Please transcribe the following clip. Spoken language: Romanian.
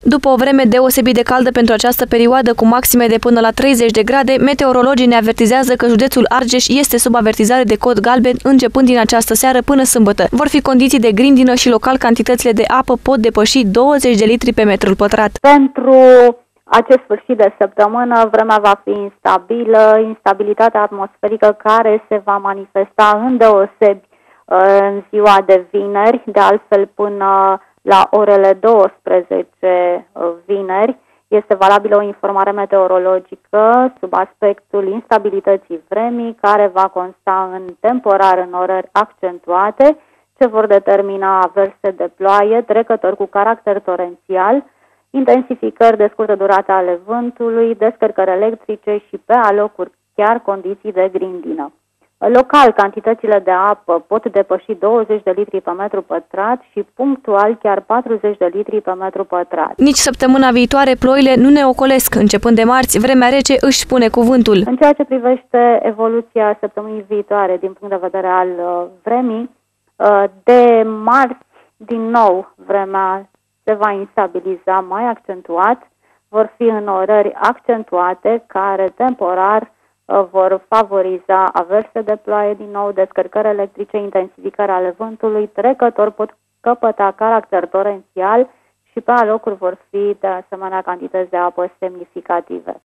După o vreme deosebit de caldă pentru această perioadă, cu maxime de până la 30 de grade, meteorologii ne avertizează că județul Argeș este sub avertizare de cod galben începând din această seară până sâmbătă. Vor fi condiții de grindină și local cantitățile de apă pot depăși 20 de litri pe metrul pătrat. Pentru acest sfârșit de săptămână, vremea va fi instabilă, instabilitatea atmosferică care se va manifesta îndeosebi în ziua de vineri, de altfel până la orele 12 vineri. Este valabilă o informare meteorologică sub aspectul instabilității vremii, care va consta în temporar înnorări accentuate, ce vor determina averse de ploaie, trecători cu caracter torențial, intensificări de scurtă durată ale vântului, descărcări electrice și pe alocuri chiar condiții de grindină. Local, cantitățile de apă pot depăși 20 de litri pe metru pătrat și punctual chiar 40 de litri pe metru pătrat. Nici săptămâna viitoare ploile nu ne ocolesc. Începând de marți, vremea rece își spune cuvântul. În ceea ce privește evoluția săptămânii viitoare din punct de vedere al vremii, de marți, din nou, vremea se va instabiliza mai accentuat, vor fi înnorări accentuate care temporar vor favoriza averse de ploaie din nou, descărcări electrice, intensificări ale vântului, trecători pot căpăta caracter torențial și pe alocuri vor fi de asemenea cantități de apă semnificative.